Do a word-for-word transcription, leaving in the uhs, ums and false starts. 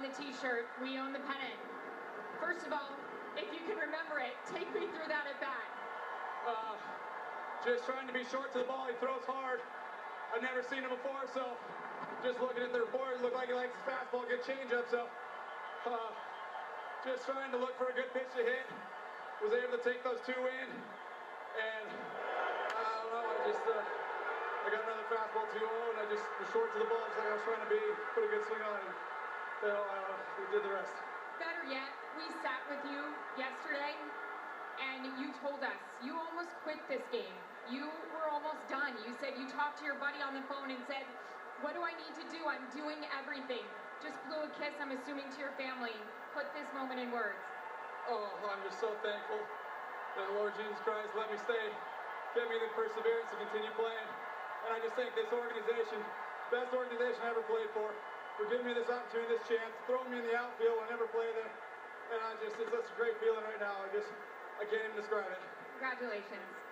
the t-shirt, we own the pennant. First of all, if you can remember it, take me through that at bat. Uh, just trying to be short to the ball. He throws hard. I've never seen him before, so just looking at the report, it looked like he likes his fastball, good changeup, so uh, just trying to look for a good pitch to hit. Was able to take those two in, and I don't know, I just, uh, I got another fastball two oh, and I just was short to the ball, just like I was trying to be, put a good swing on it, and you know, uh, we did the rest. Better yet, we sat with you yesterday, and you told us you almost quit this game. You were almost done. You said you talked to your buddy on the phone and said, what do I need to do? I'm doing everything. Just blew a kiss, I'm assuming, to your family. Put this moment in words. Oh, I'm just so thankful that the Lord Jesus Christ let me stay, give me the perseverance to continue playing. And I just think this organization, best organization I ever played for, for giving me this opportunity, this chance, throwing me in the outfield when I never played there. And I just, it's such a great feeling right now. I just, I can't even describe it. Congratulations.